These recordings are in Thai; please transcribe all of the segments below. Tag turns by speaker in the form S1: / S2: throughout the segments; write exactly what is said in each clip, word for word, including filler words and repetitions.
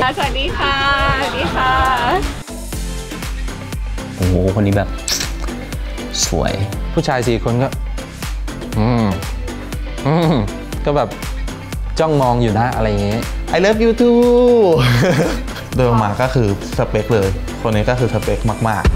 S1: สวัสดีค่ะสวัสดีค่ะ
S2: โอ้โหคนนี้แบบสวย
S3: ผู้ชายสี่คนก็อืมอืมก็แบบจ้องมองอยู่นะอะไรอย่างงี้
S4: I love you too เดินมาก็คือสเปคเลยคนนี้ก็คือสเปคมากๆ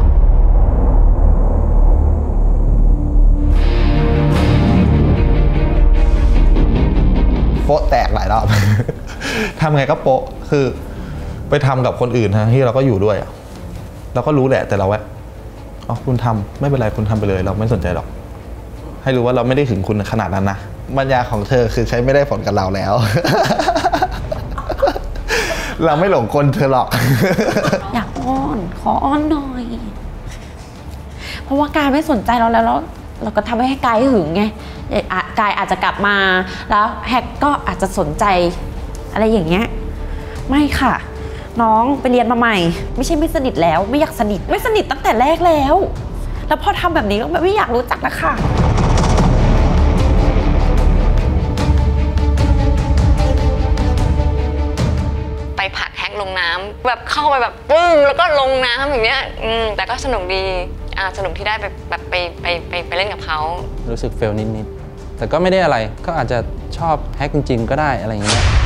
S4: โป๊ะแตกหลายรอบ ทำไงก็โป๊ะคือไปทำกับคนอื่นฮะที่เราก็อยู่ด้วยเราก็รู้แหละแต่เราแวะอ๋อคุณทำไม่เป็นไรคุณทำไปเลยเราไม่สนใจหรอกให้รู้ว่าเราไม่ได้ถึงคุณขนาดนั้นนะปัญญาของเธอคือใช้ไม่ได้ผลกับเราแล้ว เราไม่หลงกลเธอหรอก
S1: อยากอ้อนขออ้อนหน่อยเพราะว่ากายไม่สนใจเราแล้วแล้วเราก็ทำให้กายหึงไงกายอาจจะกลับมาแล้วแฮกก็อาจจะสนใจอะไรอย่างเงี้ยไม่ค่ะน้องไปเรียนมาใหม่ไม่ใช่ไม่สนิทแล้วไม่อยากสนิทไม่สนิทตั้งแต่แรกแล้วแล้วพอทำแบบนี้ก็ไม่อยากรู้จักแล้วค่ะ
S5: ไปผลักแฮกลงน้ำแบบเข้าไปแบบปึ้งแล้วก็ลงน้ำอย่างเงี้ยอืมแต่ก็สนุกดีอ่าสนุกที่ได้ไปแบบไปไปไปไปเล่นกับเขา
S3: รู้สึกเฟลนิดๆแต่ก็ไม่ได้อะไรก็อาจจะชอบแฮกจริงๆก็ได้อะไรอย่างเงี้ย